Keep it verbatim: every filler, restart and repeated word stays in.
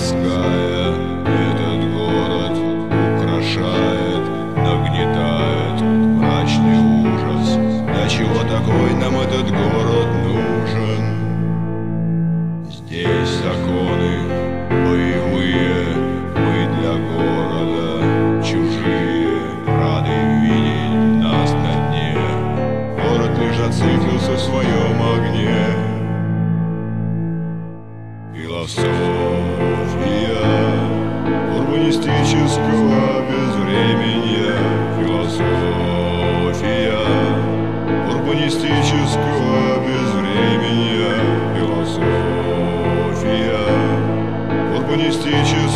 городская этот город украшает, нагнетает мрачный ужас. Для чего такой нам этот город нужен? Здесь законы боевые, мы для города чужие, рады видеть нас на дне. Город лишь зациклился в своем огне. Философия урбанистического безвременья, философия урбанистического безвременья, философия урбанистического